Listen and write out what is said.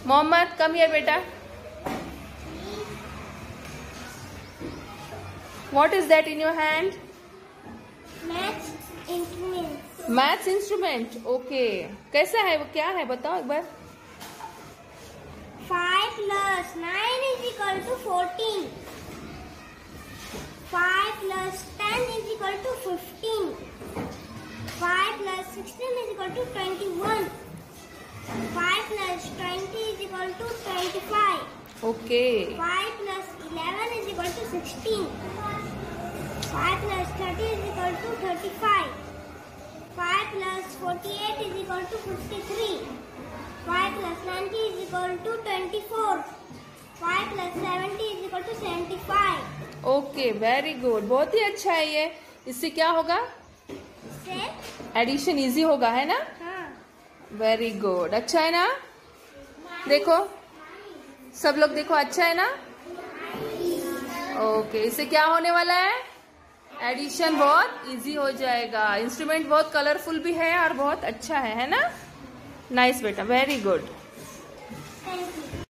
Mohammad come here बेटा. What is that in your hand? Maths instrument. Maths instrument. Okay, कैसा है वो, क्या है बताओ एक बार. 5 plus 9 is equal to 14. 5 plus 10 is equal to 15. 5 plus 16 is equal to 21. 5 plus 20 is equal to 25. Okay. 5 plus 11 is equal to 16. 5 plus 30 is equal to 35. 5 plus 48 is equal to 53. 5 plus 90 is equal to 24. 5 plus 70 is equal to 75. Okay, very good. बहुत ही अच्छा है ये. इससे क्या होगा? इससे addition easy होगा, है ना? हाँ. Very good. अच्छा है ना? देखो सब लोग, देखो अच्छा है ना? ओके, इससे क्या होने वाला है? एडिशन बहुत इजी हो जाएगा. इंस्ट्रूमेंट बहुत कलरफुल भी है और बहुत अच्छा है ना? नाइस बेटा, वेरी गुड.